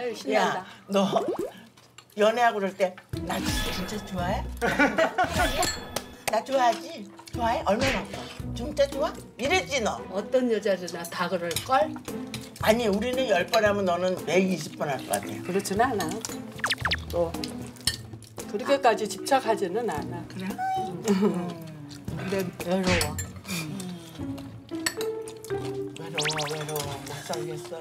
아유 신난다. 야, 너 연애하고 그럴 때 나 진짜 좋아해? 나 좋아하지? 좋아해? 얼마나? 진짜 좋아? 이랬지 너? 어떤 여자들나 다 그럴 걸? 아니 우리는 10번 하면 너는 120번 할 것 같아. 그렇진 않아. 또 그렇게까지 집착하지는 않아. 그래? 근데 외로워. 외로워 못 살겠어요.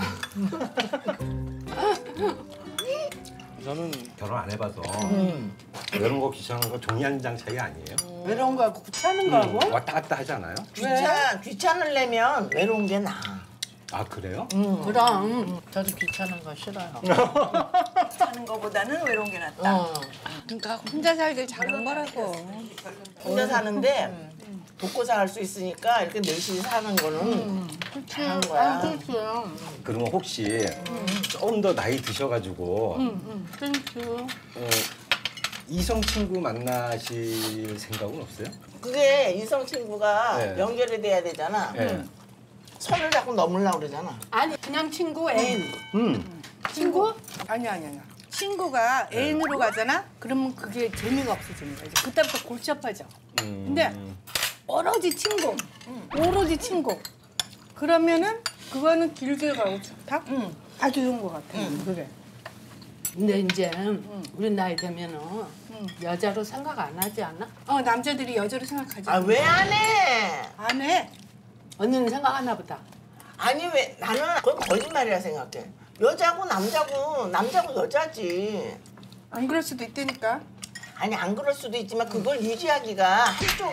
저는 결혼 안 해봐서 이런 거 귀찮은 거 종이 한 장 차이 아니에요? 외로운 거하고 귀찮은 거하고? 왔다 갔다 하잖아요. 귀찮으려면 외로운 게 나아. 아 그래요? 그럼 저도 귀찮은 거 싫어요. 사는 거보다는 외로운 게 낫다. 그러니까 혼자 살길 잘한 거라고. 혼자 사는데 돕고 살 수 있으니까 이렇게 넷이 사는 거는 잘한 거야. 그러면 혹시 좀 더 나이 드셔가지고 땡큐. 이성 친구 만나실 생각은 없어요? 그게 이성 친구가 네. 연결이 돼야 되잖아. 네. 선을 자꾸 넘으려고 그러잖아. 아니 그냥 친구 애인. 친구? 아니야. 친구가 애인으로 가잖아? 그러면 그게 재미가 없어지는 거지. 그때부터 골치 아파져. 근데 오로지 친구. 오로지 친구. 그러면은 그거는 길게 가고 좋다? 아주 좋은 것 같아. 그게. 근데 이제 우리 나이 되면은 여자로 생각 안 하지 않아? 남자들이 여자로 생각하지. 아 왜 안 해? 안 해. 언니는 생각하나 보다. 아니 왜 나는 그건 거짓말이라 생각해. 여자고 남자고 여자지. 안 그럴 수도 있다니까. 아니 안 그럴 수도 있지만 그걸 유지하기가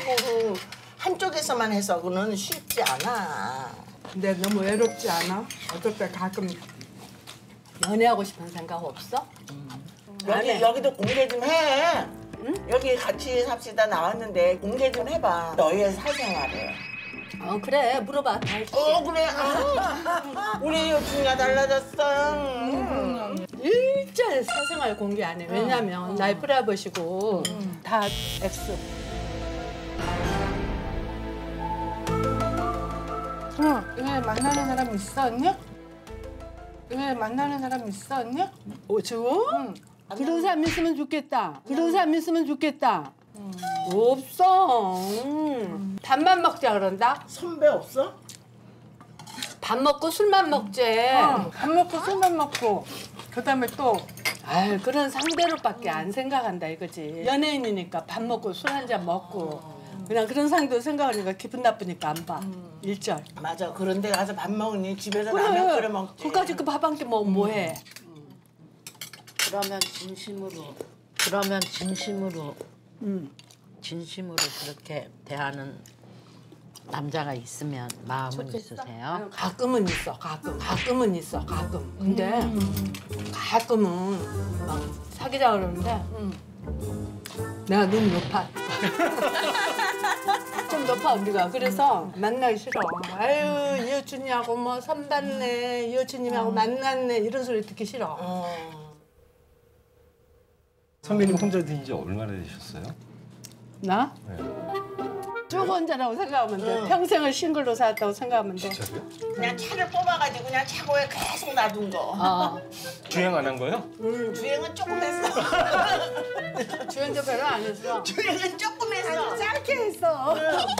한쪽에서만 해서는 쉽지 않아. 근데 너무 외롭지 않아? 어떨 때 가끔 연애하고 싶은 생각 없어? 안 해. 여기도 공개 좀 해. 응? 여기 같이 삽시다 나왔는데 공개 좀 해봐. 너의 사생활을. 그래 물어봐. 다 해줄게. 그래. 우리 여친이가 달라졌어. 일절 사생활 공개 안 해. 왜냐면 나이 프라이버시고 다 X. 왜 만나는 사람 있어 언니? 왜 만나는 사람 있어 언니? 지금? 그런 사람 있으면 좋겠다. 그런 사람 있으면 좋겠다. 없어. 밥만 먹자 그런다. 선배 없어? 밥 먹고 술만 먹지. 밥 먹고 술만 먹고 그다음에 또 아유 그런 상대로밖에 안 생각한다 이거지. 연예인이니까 밥 먹고 술 한 잔 먹고 그냥 그런 상대로 생각하니까 기분 나쁘니까 안 봐. 일절. 맞아. 그런 데 가서 밥 먹으니 집에서 라면 끓여 먹지. 그까짓 그 밥 한 끼 먹으면 뭐해. 그러면 진심으로 그렇게 대하는 남자가 있으면 마음은 있으세요? 가끔은 있어. 가끔은 있어. 가끔. 근데 가끔은 막 사귀자 그러는데 내가 너무 높아. 좀 높아 우리가. 그래서 만나기 싫어. 아유 이 여친이하고 뭐 선봤네. 이 여친님하고 만났네. 이런 소리 듣기 싫어. 선배님 혼자 드신 지 얼마나 되셨어요? 나? 네. 쭉 혼자라고 생각하면 돼. 평생을 싱글로 살았다고 생각하면 돼. 진짜로요? 그냥 차를 뽑아가지고 그냥 차고에 계속 놔둔 거. 주행 안 한 거예요? 주행은 조금 했어. 주연도 별로 안 했어. 주행은 조금 했어. 짧게 했어.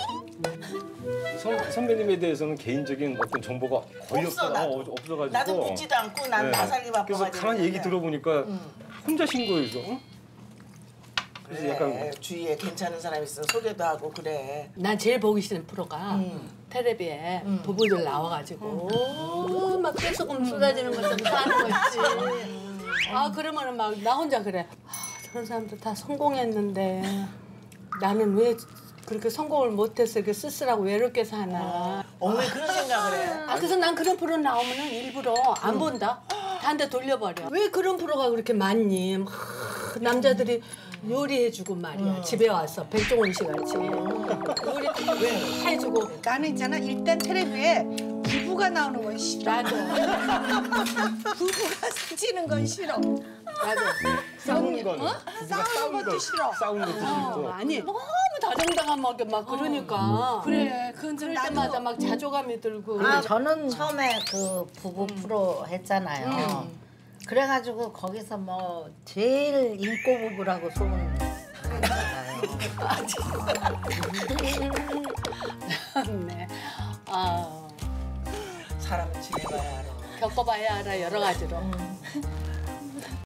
선배님에 대해서는 개인적인 어떤 정보가 거의 없어, 나도. 없어가지고 나도 묻지도 않고 난 네. 나살기 바빠가지고. 그래서 가만히 얘기 들어보니까 혼자신 거에서 그래서 약간 그래, 주위에 괜찮은 사람 있으면 소개도 하고 그래. 난 제일 보기 싫은 프로가 텔레비에 부부들 나와가지고 막 깨소금 쏟아지는 것처럼 사는 거 있지. 그러면은 막 나 혼자 그래. 저런 사람들 다 성공했는데 나는 왜 그렇게 성공을 못해서 이렇게 쓸쓸하고 외롭게 사나. 어머니 그런 생각을 해. 그래서 난 그런 프로 나오면은 일부러 안 본다. 다 한 대 돌려버려. 왜 그런 프로가 그렇게 많니? 막 남자들이 요리해주고 말이야. 집에 와서 백종원 씨 같이 요리 다 해주고. 나는 있잖아 일단 텔레비에 부부가 나오는 건 싫어. 나도 부부가 사지는 건 싫어. 나도 싸우는 거는 싸우는 것도 싫어. 싸우는 것도 싫고 아니 너무 다정다감하게 막 그러니까 그래 그건 좀 그럴 때마다 막 자존감이 들고. 저는 처음에 그 부부 프로 했잖아요. 그래가지고 거기서 뭐 제일 인고 부부라고 소문 나요. 네. 아, 사람은 지내봐야 알아. 겪어봐야 알아 여러 가지로.